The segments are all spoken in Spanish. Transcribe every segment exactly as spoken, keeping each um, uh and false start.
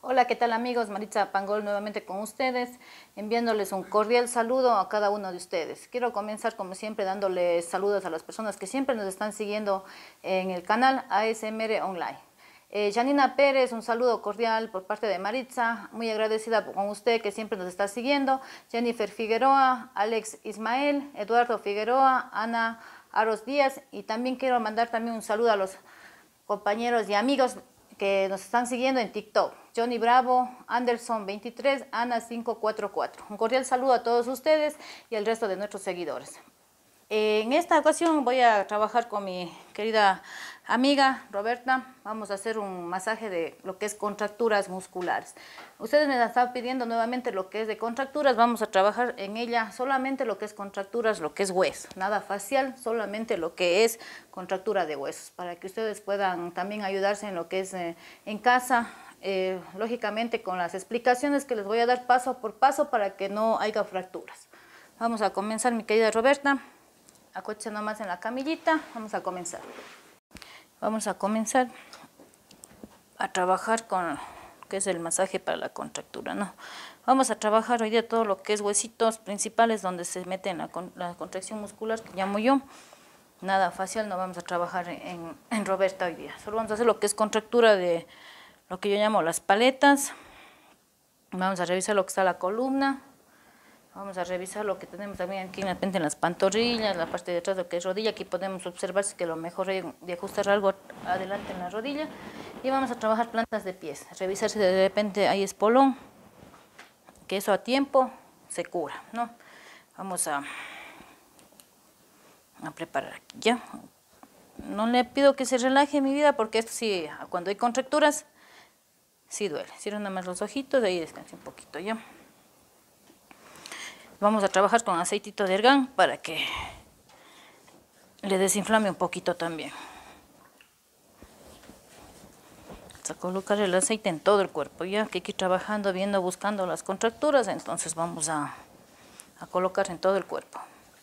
Hola, ¿qué tal amigos? Maritza Pangol nuevamente con ustedes, enviándoles un cordial saludo a cada uno de ustedes. Quiero comenzar como siempre dándoles saludos a las personas que siempre nos están siguiendo en el canal A S M R Online. Eh, Janina Pérez, un saludo cordial por parte de Maritza, muy agradecida con usted que siempre nos está siguiendo. Jennifer Figueroa, Alex Ismael, Eduardo Figueroa, Ana Aros Díaz, y también quiero mandar también un saludo a los compañeros y amigos que nos están siguiendo en TikTok. Johnny Bravo, Anderson veintitrés, Ana cinco cuatro cuatro. Un cordial saludo a todos ustedes y al resto de nuestros seguidores. En esta ocasión voy a trabajar con mi querida amiga Roberta. Vamos a hacer un masaje de lo que es contracturas musculares. Ustedes me están pidiendo nuevamente lo que es de contracturas. Vamos a trabajar en ella solamente lo que es contracturas, lo que es hueso. Nada facial, solamente lo que es contractura de huesos. Para que ustedes puedan también ayudarse en lo que es eh, en casa. Eh, lógicamente con las explicaciones que les voy a dar paso por paso para que no haya fracturas. Vamos a comenzar, mi querida Roberta. Acuérdese nomás en la camillita. Vamos a comenzar. Vamos a comenzar a trabajar con lo que es el masaje para la contractura, ¿no? Vamos a trabajar hoy día todo lo que es huesitos principales donde se mete en la, la contracción muscular que llamo yo. Nada facial, no vamos a trabajar en, en Roberta hoy día. Solo vamos a hacer lo que es contractura de lo que yo llamo las paletas. Vamos a revisar lo que está la columna. Vamos a revisar lo que tenemos también aquí en las pantorrillas, la parte de atrás, lo que es rodilla. Aquí podemos observar que lo mejor es de ajustar algo adelante en la rodilla. Y vamos a trabajar plantas de pies. Revisar si de repente hay espolón, que eso a tiempo se cura, ¿no? Vamos a, a preparar aquí ya. No le pido que se relaje, mi vida, porque esto sí, cuando hay contracturas, sí duele. Cierra nada más los ojitos, ahí descanse un poquito ya. Vamos a trabajar con aceitito de argán para que le desinflame un poquito también. Vamos a colocar el aceite en todo el cuerpo, ya que hay que ir trabajando, viendo, buscando las contracturas, entonces vamos a, a colocar en todo el cuerpo.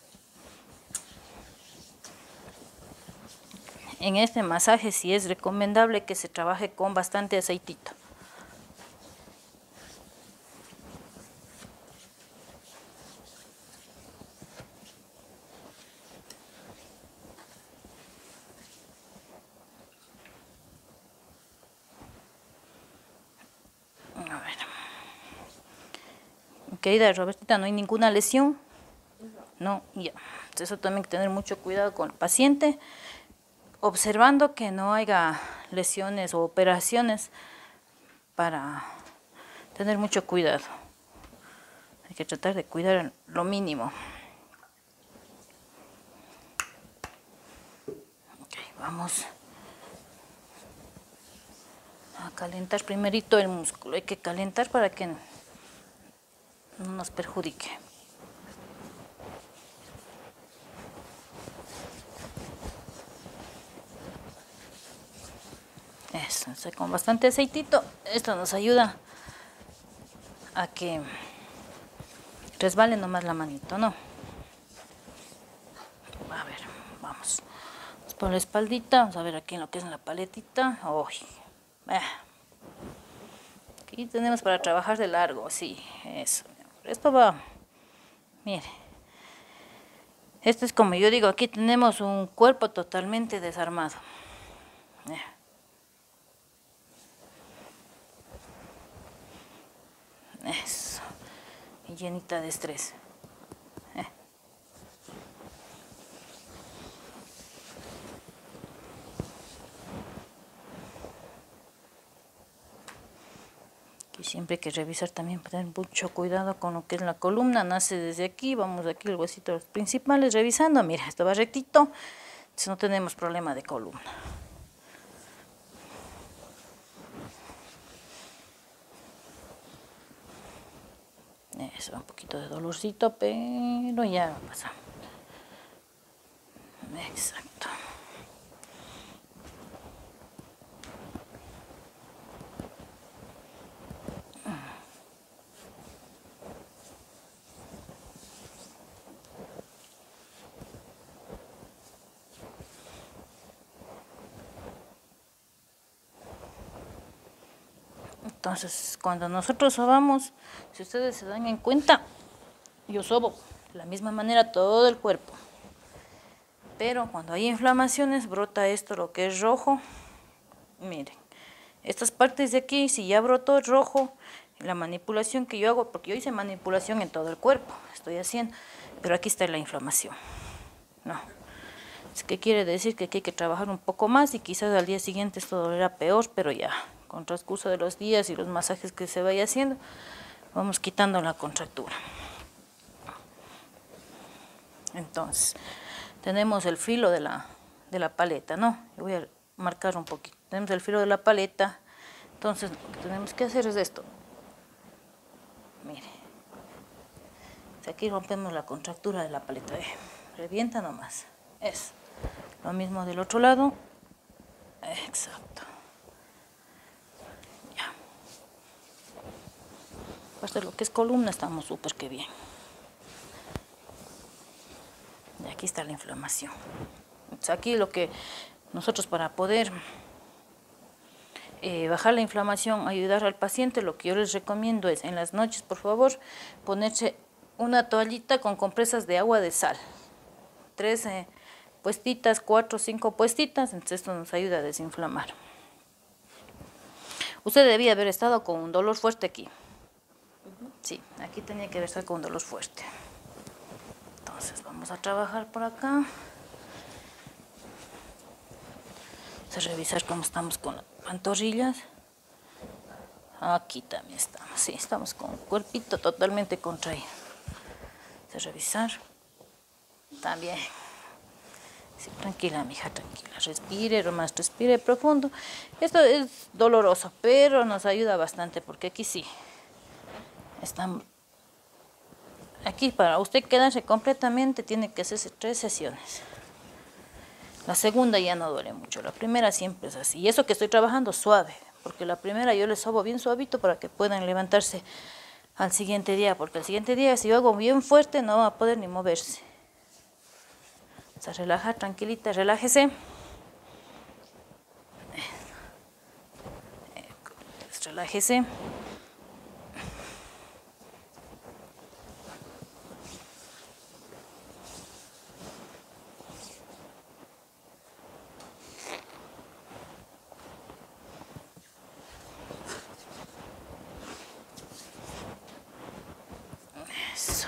En este masaje sí es recomendable que se trabaje con bastante aceitito. Querida Robertita, ¿no hay ninguna lesión? No, ya. Eso también hay que tener mucho cuidado con el paciente, observando que no haya lesiones o operaciones para tener mucho cuidado. Hay que tratar de cuidar lo mínimo. Okay, vamos a calentar primerito el músculo. Hay que calentar para que no nos perjudique. Eso, o sea, con bastante aceitito, esto nos ayuda a que resbale nomás la manito, ¿no? A ver, vamos. Vamos por la espaldita, vamos a ver aquí en lo que es en la paletita. Uy, ah. Aquí tenemos para trabajar de largo, sí, eso. Esto va, mire. Esto es como yo digo, aquí tenemos un cuerpo totalmente desarmado. Eso. Y llenita de estrés. Y siempre hay que revisar también, tener mucho cuidado con lo que es la columna. Nace desde aquí, vamos aquí el huesito principales revisando. Mira, esto va rectito, entonces no tenemos problema de columna. Eso, un poquito de dolorcito, pero ya va a pasar. Exacto. Entonces, cuando nosotros sobamos, si ustedes se dan en cuenta, yo sobo de la misma manera todo el cuerpo. Pero cuando hay inflamaciones, brota esto, lo que es rojo. Miren, estas partes de aquí, si ya brotó rojo, la manipulación que yo hago, porque yo hice manipulación en todo el cuerpo, estoy haciendo, pero aquí está la inflamación. No. ¿Qué quiere decir? Que aquí hay que trabajar un poco más y quizás al día siguiente esto dolerá peor, pero ya, con el transcurso de los días y los masajes que se vaya haciendo, vamos quitando la contractura. Entonces, tenemos el filo de la, de la paleta, ¿no? Yo voy a marcar un poquito. Tenemos el filo de la paleta, entonces lo que tenemos que hacer es esto. Mire, aquí rompemos la contractura de la paleta, eh. Revienta nomás, eso. Lo mismo del otro lado, exacto. Ya. Pues de lo que es columna estamos súper que bien. Y aquí está la inflamación. Entonces aquí lo que nosotros para poder eh, bajar la inflamación, ayudar al paciente, lo que yo les recomiendo es en las noches, por favor, ponerse una toallita con compresas de agua de sal. Tres eh, puestitas, cuatro, cinco puestitas, entonces esto nos ayuda a desinflamar. Usted debía haber estado con un dolor fuerte aquí. Sí, aquí tenía que haber estado con un dolor fuerte. Entonces vamos a trabajar por acá. Vamos a revisar cómo estamos con las pantorrillas. Aquí también estamos, sí, estamos con el cuerpito totalmente contraído. Vamos a revisar. También. Sí, tranquila, mija, tranquila. Respire, más respire profundo. Esto es doloroso, pero nos ayuda bastante porque aquí sí. Estamos. Aquí para usted quedarse completamente tiene que hacerse tres sesiones. La segunda ya no duele mucho, la primera siempre es así. Y eso que estoy trabajando suave, porque la primera yo les sobo bien suavito para que puedan levantarse al siguiente día, porque el siguiente día si yo hago bien fuerte no va a poder ni moverse. Vamos a relajar, tranquilita, relájese. Relájese. Eso.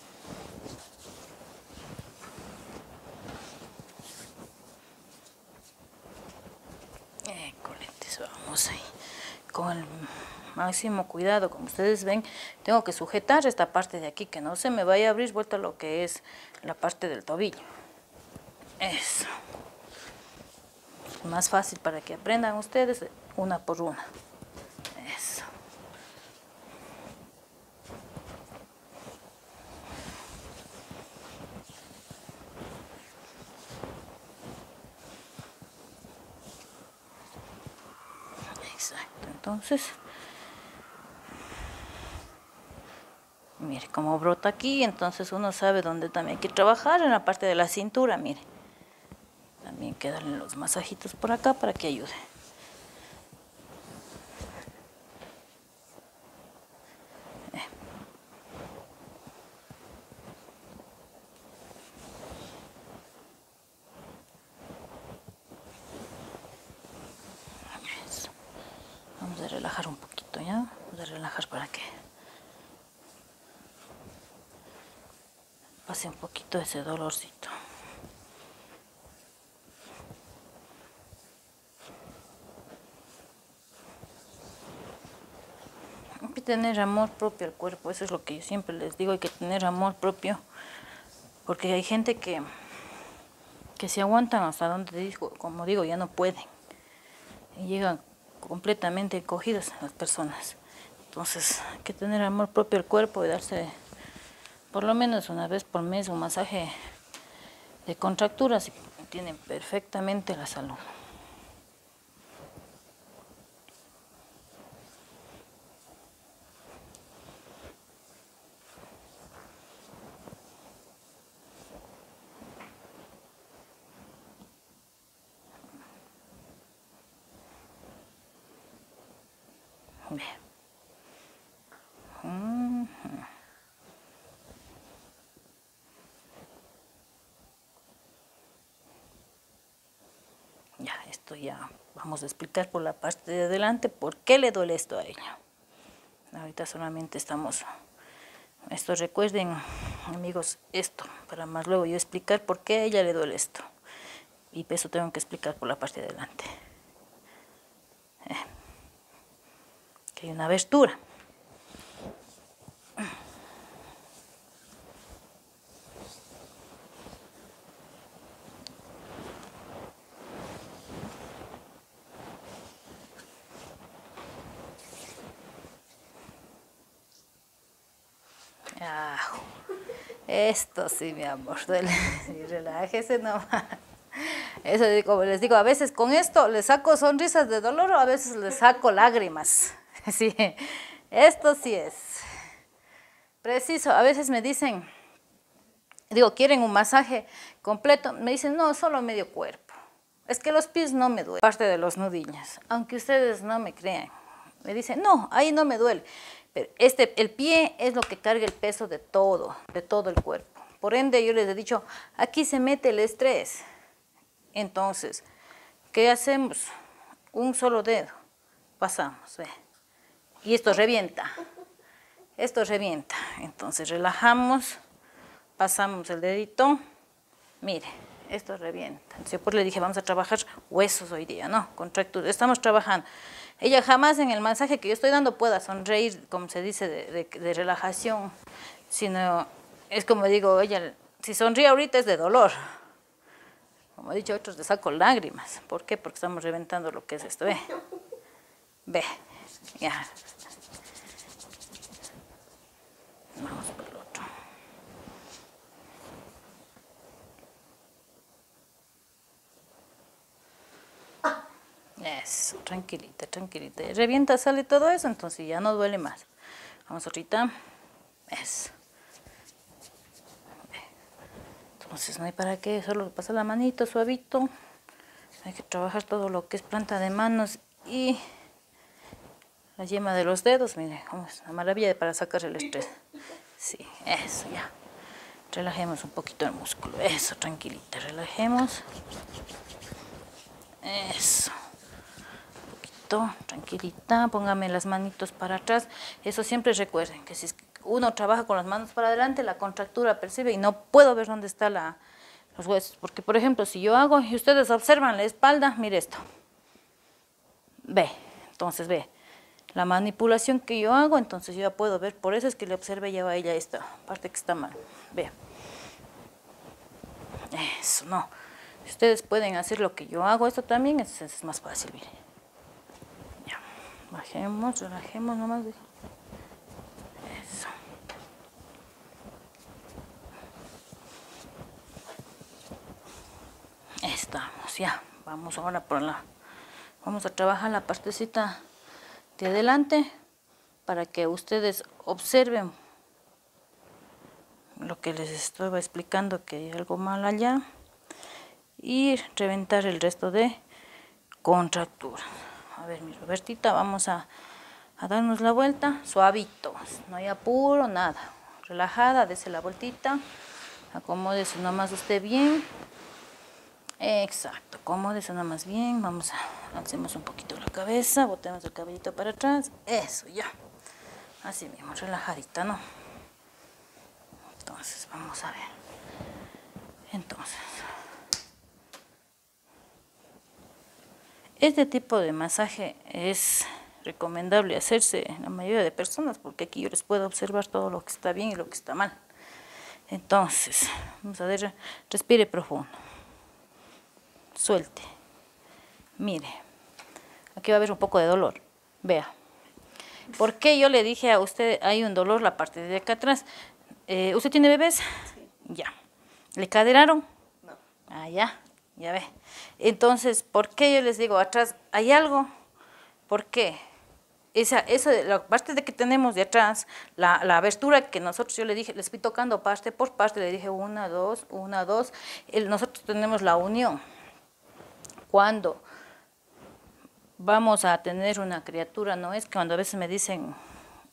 Écoletes, vamos ahí. Con el máximo cuidado, como ustedes ven, tengo que sujetar esta parte de aquí, que no se me vaya a abrir vuelta lo que es la parte del tobillo. Eso. Más fácil para que aprendan ustedes una por una. Eso. Exacto, entonces, mire cómo brota aquí, entonces uno sabe dónde también hay que trabajar, en la parte de la cintura, mire. También que darle los masajitos por acá para que ayude. Eso. Vamos a relajar un poquito, ¿ya? Vamos a relajar para que pase un poquito ese dolorcito. Hay que tener amor propio al cuerpo, eso es lo que yo siempre les digo, hay que tener amor propio, porque hay gente que, que se aguantan hasta donde digo, como digo, ya no pueden, y llegan completamente encogidas las personas. Entonces hay que tener amor propio al cuerpo y darse por lo menos una vez por mes un masaje de contracturas y tienen perfectamente la salud. Bien. Uh-huh. Ya, esto ya vamos a explicar por la parte de adelante por qué le duele esto a ella. Ahorita solamente estamos, esto recuerden amigos, esto, para más luego yo explicar por qué a ella le duele esto. Y eso tengo que explicar por la parte de adelante. Eh, que hay una abertura. Ah, esto sí, mi amor, duele. Sí, relájese nomás. Eso, como les digo, a veces con esto les saco sonrisas de dolor o a veces les saco lágrimas. Sí, esto sí es preciso. A veces me dicen, digo, ¿quieren un masaje completo? Me dicen, no, solo medio cuerpo. Es que los pies no me duelen, parte de los nudillos. Aunque ustedes no me crean. Me dicen, no, ahí no me duele. Pero este, el pie es lo que carga el peso de todo, de todo el cuerpo. Por ende, yo les he dicho, aquí se mete el estrés. Entonces, ¿qué hacemos? Un solo dedo. Pasamos, ve. Y esto revienta. Esto revienta. Entonces, relajamos. Pasamos el dedito. Mire, esto revienta. Yo pues le dije, vamos a trabajar huesos hoy día, ¿no? Contracturas. Estamos trabajando. Ella jamás en el masaje que yo estoy dando pueda sonreír, como se dice, de, de, de relajación, sino es como digo, ella, si sonríe ahorita es de dolor. Como he dicho, otros le saco lágrimas. ¿Por qué? Porque estamos reventando lo que es esto. Ve, ve, ya. Vamos por el otro. Eso, tranquilita, tranquilita. Revienta, sale todo eso, entonces ya no duele más. Vamos ahorita. Eso. Entonces no hay para qué, solo pasar la manito suavito. Hay que trabajar todo lo que es planta de manos y la yema de los dedos. Mire, cómo es una maravilla para sacar el estrés. Sí, eso ya. Relajemos un poquito el músculo. Eso, tranquilita, relajemos. Eso. Tranquilita, póngame las manitos para atrás. Eso siempre recuerden, que si uno trabaja con las manos para adelante, la contractura percibe y no puedo ver dónde están los huesos. Porque, por ejemplo, si yo hago y ustedes observan la espalda, mire esto. Ve, entonces ve. La manipulación que yo hago, entonces yo ya puedo ver. Por eso es que le observe ya a ella esta parte que está mal. Ve. Eso, no. Si ustedes pueden hacer lo que yo hago, esto también es, es más fácil, mire. Bajemos, relajemos nomás. Eso. Estamos, ya. Vamos ahora por la... Vamos a trabajar la partecita de adelante para que ustedes observen lo que les estaba explicando, que hay algo mal allá. Y reventar el resto de contracturas. A ver, mi Robertita, vamos a, a darnos la vuelta, suavito, no hay apuro, nada. Relajada, dese la vueltita, acomódese nomás usted bien. Exacto, acomódese nomás bien, vamos a, alcemos un poquito la cabeza, botemos el cabellito para atrás, eso, ya. Así mismo, relajadita, ¿no? Entonces, vamos a ver. Entonces... Este tipo de masaje es recomendable hacerse en la mayoría de personas porque aquí yo les puedo observar todo lo que está bien y lo que está mal. Entonces, vamos a ver, respire profundo. Suelte. Mire, aquí va a haber un poco de dolor. Vea. ¿Por qué yo le dije a usted hay un dolor la parte de acá atrás? Eh, ¿Usted tiene bebés? Sí. Ya. ¿Le caderaron? No. Ah, ya. Ya ve. Entonces, ¿por qué yo les digo atrás hay algo? ¿Por qué? Esa, esa, la parte de que tenemos de atrás, la, la abertura que nosotros, yo le dije, les fui tocando parte por parte, le dije una, dos, una, dos. El, nosotros tenemos la unión. Cuando vamos a tener una criatura, no es que cuando a veces me dicen,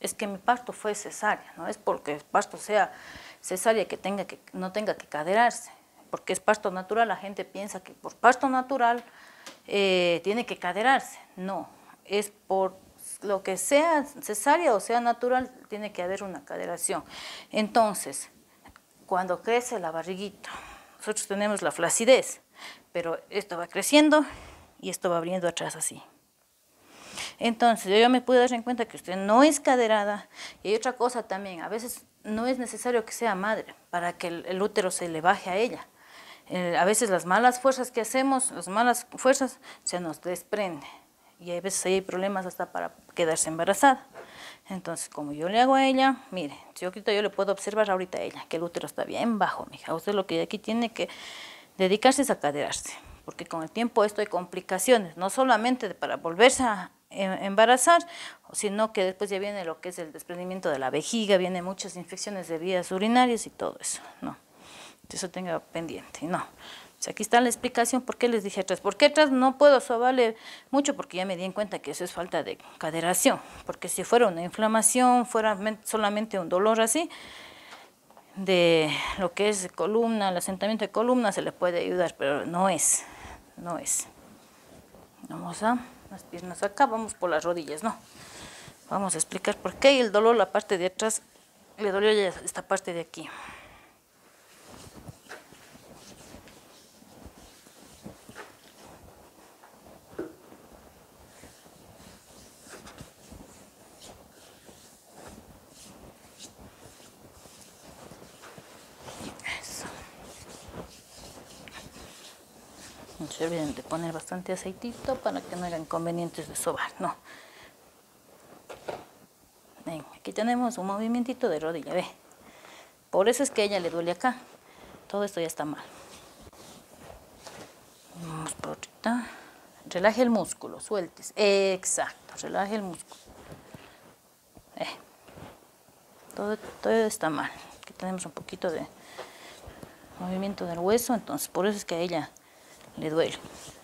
es que mi parto fue cesárea, no es porque el parto sea cesárea que, tenga que no tenga que caderarse, porque es parto natural, la gente piensa que por parto natural eh, tiene que caderarse, no, es por lo que sea cesárea o sea natural, tiene que haber una caderación. Entonces, cuando crece la barriguita, nosotros tenemos la flacidez, pero esto va creciendo y esto va abriendo atrás así. Entonces, yo ya me pude dar en cuenta que usted no es caderada. Y hay otra cosa también, a veces no es necesario que sea madre para que el, el útero se le baje a ella. Eh, a veces las malas fuerzas que hacemos, las malas fuerzas, se nos desprende. Y a veces hay problemas hasta para quedarse embarazada. Entonces, como yo le hago a ella, mire, si ahorita yo le puedo observar ahorita a ella, que el útero está bien bajo, mija. Usted lo que aquí tiene que dedicarse es a caderarse, porque con el tiempo esto hay complicaciones, no solamente para volverse a embarazar, sino que después ya viene lo que es el desprendimiento de la vejiga, viene muchas infecciones de vías urinarias y todo eso, no, eso tenga pendiente, no. O sea, aquí está la explicación por qué les dije atrás. ¿Por qué atrás no puedo sobarle mucho? Porque ya me di en cuenta que eso es falta de caderación, porque si fuera una inflamación, fuera solamente un dolor así, de lo que es columna, el asentamiento de columna se le puede ayudar, pero no es, no es. Vamos a las piernas acá, vamos por las rodillas, no. Vamos a explicar por qué el dolor, la parte de atrás, le dolió ya esta parte de aquí. Eso. No se olviden de poner bastante aceitito para que no haya inconvenientes de sobar, no. Ven, aquí tenemos un movimientito de rodilla, ve. Por eso es que a ella le duele acá. Todo esto ya está mal. Vamos por ahorita. Relaje el músculo, sueltes. Exacto, relaje el músculo. Eh. Todo, todo está mal. Aquí tenemos un poquito de movimiento del hueso, entonces por eso es que a ella le duele.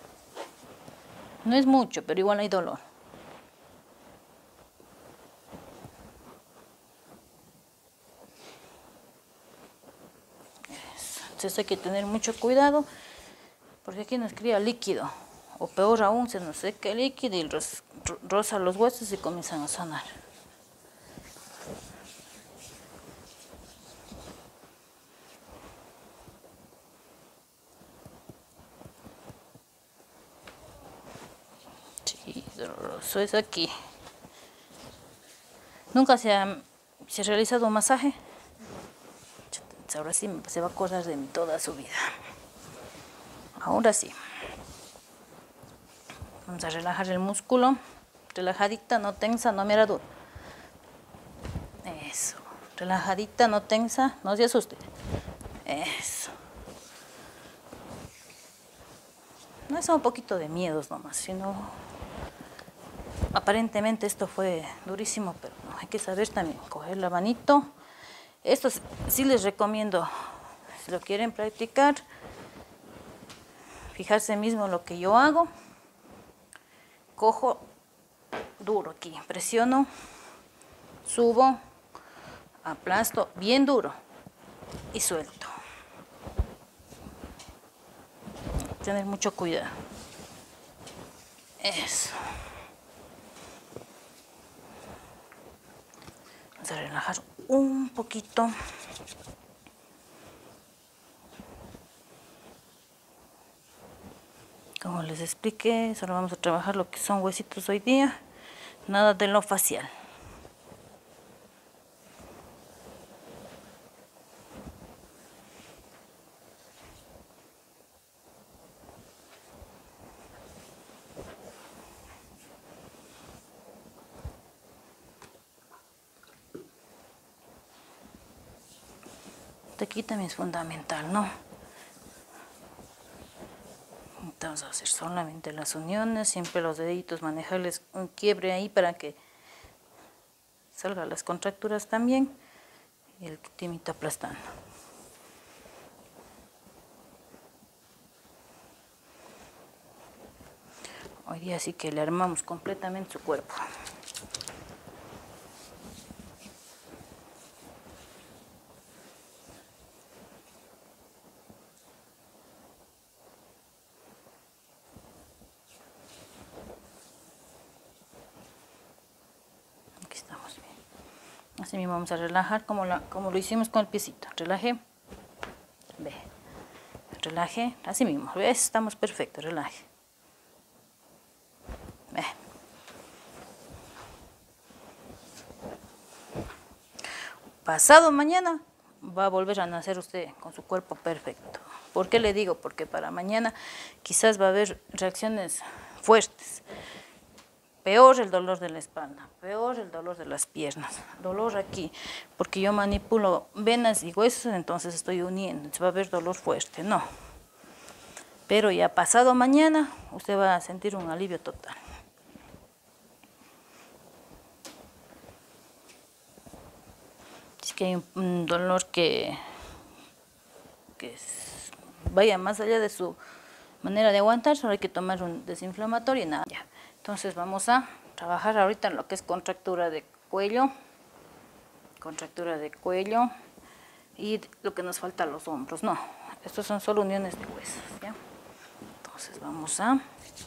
No es mucho, pero igual hay dolor. Entonces hay que tener mucho cuidado, porque aquí nos cría líquido, o peor aún, se nos seca el líquido y roza los huesos y comienzan a sanar. Sí, doloroso es aquí. ¿Nunca se ha, se ha realizado un masaje? Ahora sí se va a acordar de mí toda su vida. Ahora sí. Vamos a relajar el músculo. Relajadita, no tensa, no mira duro. Eso. Relajadita, no tensa, no se asuste. Eso. No es un poquito de miedos nomás, sino... Aparentemente esto fue durísimo, pero no, hay que saber también coger la manito. Esto sí les recomiendo, si lo quieren practicar, fijarse mismo en lo que yo hago. Cojo duro aquí, presiono, subo, aplasto bien duro y suelto. Tener mucho cuidado. Eso. Vamos a relajar un poquito. Como les expliqué, solo vamos a trabajar lo que son huesitos hoy día, nada de lo facial. Aquí también es fundamental, ¿no? Vamos a hacer solamente las uniones, siempre los deditos, manejarles un quiebre ahí para que salgan las contracturas también y el timito aplastando. Hoy día sí que le armamos completamente su cuerpo. Así mismo vamos a relajar como, la, como lo hicimos con el piecito. Relaje. Ve. Relaje. Así mismo. ¿Ves? Estamos perfectos. Relaje. Ve. Pasado mañana va a volver a nacer usted con su cuerpo perfecto. ¿Por qué le digo? Porque para mañana quizás va a haber reacciones fuertes. Peor el dolor de la espalda, peor el dolor de las piernas, dolor aquí, porque yo manipulo venas y huesos, entonces estoy uniendo, entonces va a haber dolor fuerte, no. Pero ya pasado mañana, usted va a sentir un alivio total. Es que hay un, un dolor que, que es, vaya más allá de su manera de aguantar, solo hay que tomar un desinflamatorio y nada. Ya. Entonces vamos a trabajar ahorita en lo que es contractura de cuello, contractura de cuello y lo que nos falta los hombros. No, estos son solo uniones de huesos, ¿ya? Entonces vamos a,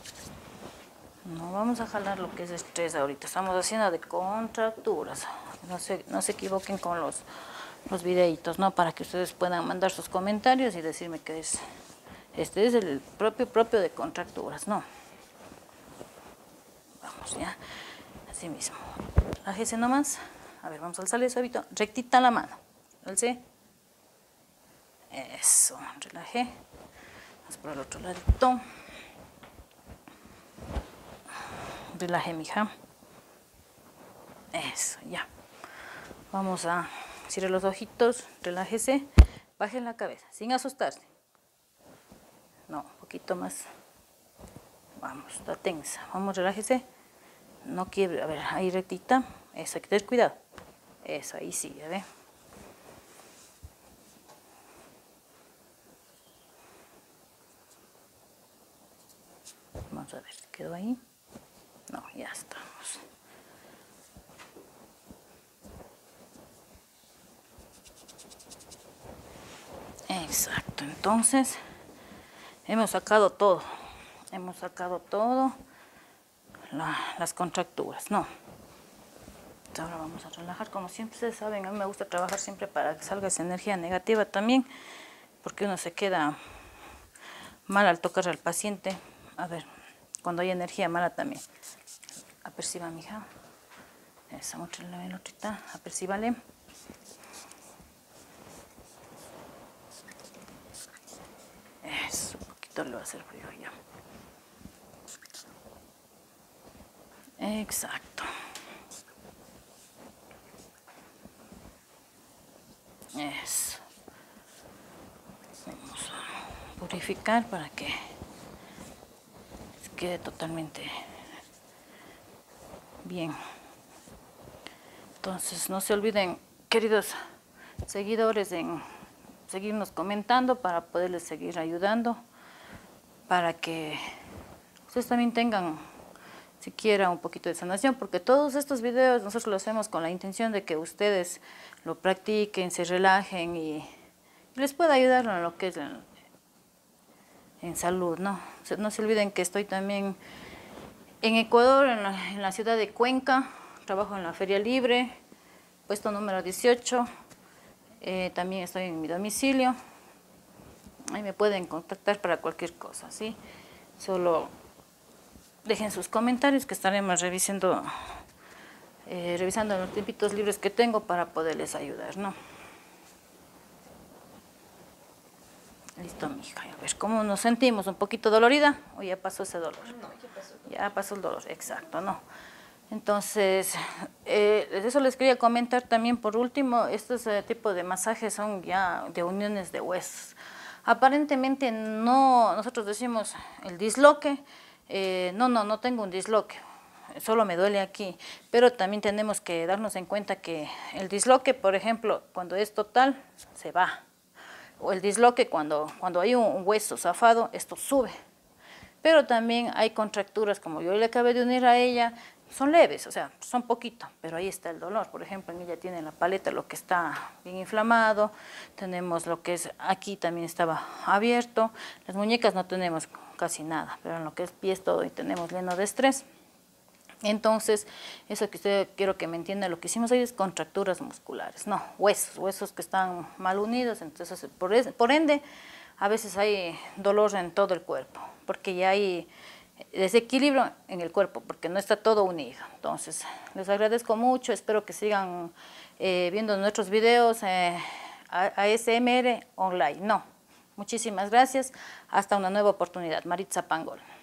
no vamos a jalar lo que es estrés ahorita, estamos haciendo de contracturas. No se, no se equivoquen con los, los videitos, ¿no? Para que ustedes puedan mandar sus comentarios y decirme que es, este es el propio propio de contracturas, ¿no? Vamos ya, así mismo. Relájese nomás. A ver, vamos a alzarle suavito. Rectita la mano. Alce. Eso, relajé. Vamos por el otro ladito. Relajé, mija. Eso, ya. Vamos a cierre los ojitos, relájese. Baje la cabeza, sin asustarse. No, un poquito más. Vamos, está tensa. Vamos, relájese. No quiebre, a ver, ahí rectita. Eso, hay que tener cuidado. Eso, ahí sí, ya ve. Vamos a ver, ¿se quedó ahí? No, ya estamos. Exacto, entonces hemos sacado todo. Hemos sacado todo. La, las contracturas, no. Ahora vamos a relajar, como siempre ustedes saben, a mí me gusta trabajar siempre para que salga esa energía negativa también, porque uno se queda mal al tocar al paciente. A ver, cuando hay energía mala también. Aperciba, mija. Esa, muéstrale la otrita, apercíbale. Eso, un poquito le va a hacer frío ya. Exacto. Eso. Vamos a purificar para que quede totalmente bien. Entonces no se olviden, queridos seguidores, en seguirnos comentando para poderles seguir ayudando, para que ustedes también tengan siquiera un poquito de sanación, porque todos estos videos nosotros los hacemos con la intención de que ustedes lo practiquen, se relajen y, y les pueda ayudar en lo que es en, en salud, ¿no? No se olviden que estoy también en Ecuador, en la, en la ciudad de Cuenca, trabajo en la Feria Libre, puesto número dieciocho, eh, también estoy en mi domicilio, ahí me pueden contactar para cualquier cosa, ¿sí? Solo dejen sus comentarios que estaremos revisando, eh, revisando los tiempitos libres que tengo para poderles ayudar, ¿no? Listo, mija. A ver, ¿cómo nos sentimos? ¿Un poquito dolorida? ¿O ya pasó ese dolor? No, ya pasó. Ya pasó el dolor, exacto, ¿no? Entonces, eh, eso les quería comentar también por último, estos eh, tipos de masajes son ya de uniones de huesos. Aparentemente no, nosotros decimos el disloque, eh, no, no, no tengo un disloque, solo me duele aquí, pero también tenemos que darnos en cuenta que el disloque, por ejemplo, cuando es total, se va, o el disloque cuando, cuando hay un hueso zafado, esto sube, pero también hay contracturas, como yo le acabé de unir a ella, son leves, o sea, son poquito, pero ahí está el dolor. Por ejemplo, en ella tiene la paleta lo que está bien inflamado, tenemos lo que es, aquí también estaba abierto, las muñecas no tenemos casi nada, pero en lo que es pies todo y tenemos lleno de estrés. Entonces, eso que usted quiero que me entienda, lo que hicimos hoy es contracturas musculares, no, huesos, huesos que están mal unidos, entonces por, es, por ende a veces hay dolor en todo el cuerpo, porque ya hay desequilibrio en el cuerpo, porque no está todo unido. Entonces, les agradezco mucho, espero que sigan eh, viendo nuestros videos eh, a, a S M R online. No, muchísimas gracias, hasta una nueva oportunidad. Maritza Pangol.